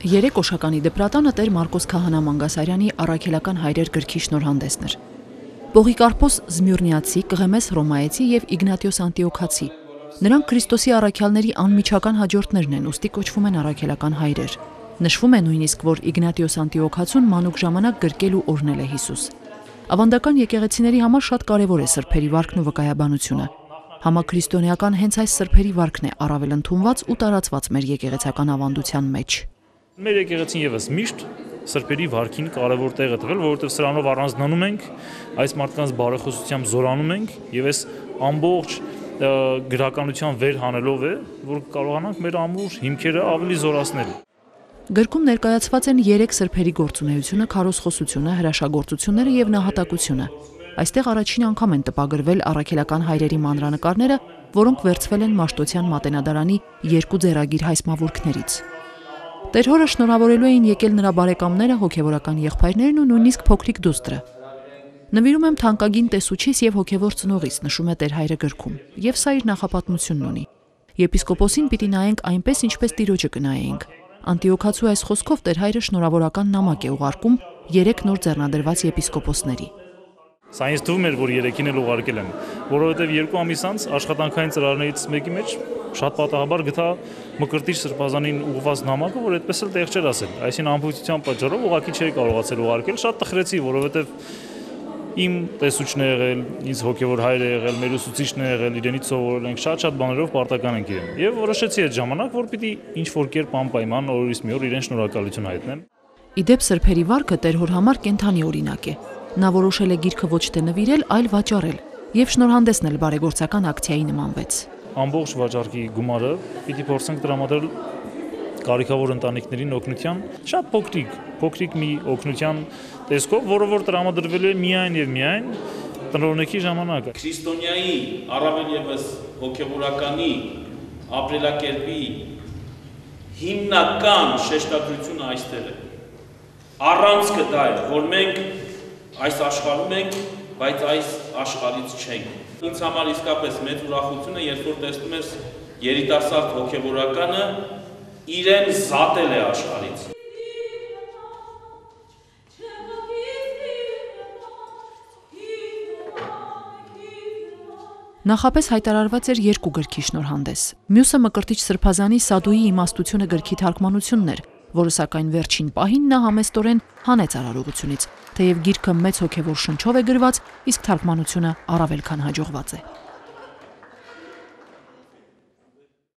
Երեք Օշականի դպրատանը Տեր Մարկոս Քահանա Մանգասարյանի առաքելական հայրեր գրքի շնորհանդեսն էր։ Պողիկարպոս Զմյուրնիացի, Կղեմես Հռոմայեցի եւ Իգնատիոս Անտիոքացի։ Նրանք Քրիստոսի առաքյալների անմիջական հաջորդներն են, ուստի կոչվում են առաքելական հայրեր։ Նշվում է նույնիսկ, որ Իգնատիոս Անտիոքացուն մանուկ ժամանակ գրկել ու օրհնել է Հիսուս։ Ավանդական եկեղեցիների համար շատ կարևոր է սրբերի վարքն ու վկայաբանությունը։ Համաքրիստոնեական հենց այս սրբերի վարքն է առավել ընդունված ու տարածված մեր եկեղեցական ավանդության մեջ։ Մեր եկեղեցին եւս միշտ սրբերի վարքին կարևոր տեղ է տվել, որովհետեւ սրանով առանձնանում ենք, այս մարդկանց բարեխոսությամբ զորանում ենք եւ այս ամբողջ գրականության վեր հանելով է, որ կարողանանք մեր ամուր հիմքերը ավելի զորացնել։ Գրքում ներկայացված են 3 սրբերի գործունեությունը, քարոզխոսությունը, հրաշագործությունները եւ նահատակությունը։ Այստեղ առաջին անգամ են տպագրվել առաքելական հայրերի մանրանկարները, որոնք վերցվել են Մաշտոցյան մատենադարանի 2 ձեռագիր հայսմավուրքներից։ Տեր-հորը շնորհավորելու էին եկել նրա բարեկամները, հոգևորական եղբայրներն ու նույնիսկ փոքրիկ դուստրը։ Նվիրում եմ թանկագին տեսուչիս եւ հոգևոր ծնողից, նշում է Տեր հայրը գրքում, եւ սա իր նախապատմությունն ունի։ Եպիսկոպոսին պիտի նայենք այնպես, ինչպես Տիրոջը կնայենք։ Անտիոքացու այս խոսքով Տեր հայրը շնորհավորական նամակ է ուղարկում 3 նոր ձեռնադրված եպիսկոպոսների։ Սա ինձ թվում էր, որ 3-ին էլ ուղարկել եմ, որովհետև 2 ամիս անց աշխատանքային ծրագրերից մեկի մեջ շատ պատահաբար գտա Մկրտիչ Սրբազանին ուղղված նամակը, որ այդպես էլ տեղ չէր ասել։ Այսինքն ամբողջության պատճառով ուղղակի չէի կարողացել ուղարկել, շատ տխրեցի, որովհետև իմ տեսուչն է եղել, ինձ հոգևոր հայր է եղել, մեր ուսուցիչն է եղել, իրենից սովորել ենք, շատ բաներով պարտական ենք իրեն։ Եվ որոշեցի այդ ժամանակ, որ պիտի ինչ-որ կերպ անպայման օրից մի օր իրեն շնորհակալություն հայտնեմ։ Իդեպ սրբերի վարքը Տեր-հոր համար կենթանի օրինակ է։ Նա որոշել է գիրքը ոչ թե նվիրել, այլ վաճառել, եւ շնորհանդեսն էլ բարեգործական ակցիայի նմանվեց։ Ամբողջ վաճառքի գումարը պիտի փորձենք տրամադրել կարիքավոր ընտանիքներին օգնության, շատ փոքրիկ մի օգնության տեսքով, որը որ տրամադրվել է միայն եւ միայն տնօրինի ժամանակ։ Քրիստոնյայի առավել եւս հոգեվորականի ապրելակերպի հիմնական շեշտադրությունը այստեղ է։ Առանցքը դա է, որ մենք այս աշխարհում ենք, բայց այս աշխարհից չենք։ Ինձ համար իսկապես մեծ ուրախություն է, երբ որ տեսնում ես երիտասարդ հոգևորականը իրեն զատել է աշխարհից։ Նախապես հայտարարված էր 2 գրքի շնորհանդես։ Մյուսը Մկրտիչ Սրբազանի Սադուի իմաստությունը գրքի թարգմանությունն էր, որը սակայն վերջին պահին նա համեստորեն հանեց արարողությունից, թեև գիրքը մեծ հոգևոր շնչով է գրված, իսկ թարգմանությունը առավել քան հաջողված է։